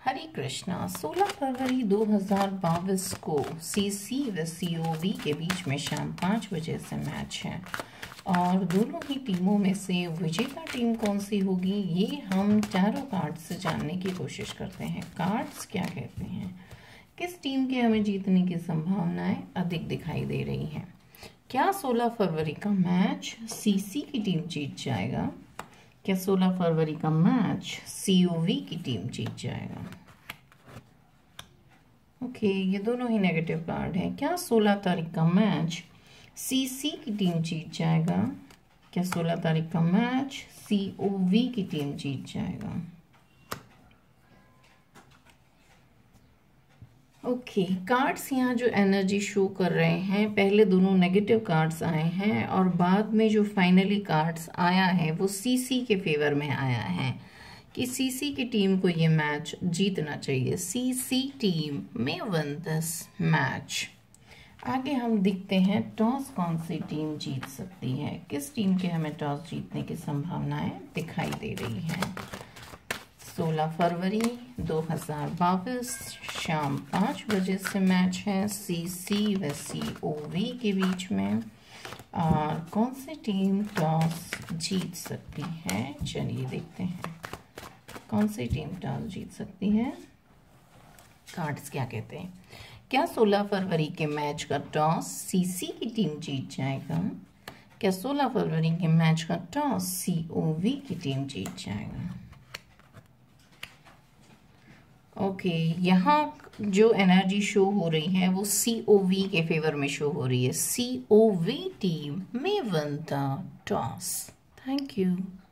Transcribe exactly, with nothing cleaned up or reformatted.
हरे कृष्णा। सोलह फरवरी दो हज़ार बाईस को सीसी व सीओवी के बीच में शाम पाँच बजे से मैच है और दोनों ही टीमों में से विजेता टीम कौन सी होगी ये हम टैरो कार्ड्स से जानने की कोशिश करते हैं। कार्ड्स क्या कहते हैं, किस टीम के हमें जीतने की संभावनाएं अधिक दिखाई दे रही हैं। क्या सोलह फरवरी का मैच सीसी की टीम जीत जाएगा? क्या सोलह फरवरी का मैच सीओवी की टीम जीत जाएगा? ओके okay, ये दोनों ही नेगेटिव कार्ड हैं। क्या सोलह तारीख का मैच सीसी की टीम जीत जाएगा? क्या सोलह तारीख का मैच सीओवी की टीम जीत जाएगा? ओके okay, कार्ड्स यहाँ जो एनर्जी शो कर रहे हैं, पहले दोनों नेगेटिव कार्ड्स आए हैं और बाद में जो फाइनली कार्ड्स आया है वो सीसी के फेवर में आया है कि सीसी की टीम को ये मैच जीतना चाहिए। सीसी टीम में वन दिस मैच। आगे हम देखते हैं टॉस कौन सी टीम जीत सकती है, किस टीम के हमें टॉस जीतने की संभावनाएं दिखाई दे रही हैं। सोलह फरवरी दो हज़ार बाईस शाम पाँच बजे से मैच है सीसी व सीओवी के बीच में। और कौन सी टीम टॉस जीत सकती है, चलिए देखते हैं कौन सी टीम टॉस जीत सकती है। कार्ड्स क्या कहते हैं। क्या सोलह फरवरी के मैच का टॉस सीसी की टीम जीत जाएगा? क्या सोलह फरवरी के मैच का टॉस सीओवी की टीम जीत जाएगा? ओके okay, यहाँ जो एनर्जी शो हो रही है वो सीओवी के फेवर में शो हो रही है। सीओवी टीम में won the toss. Thank you.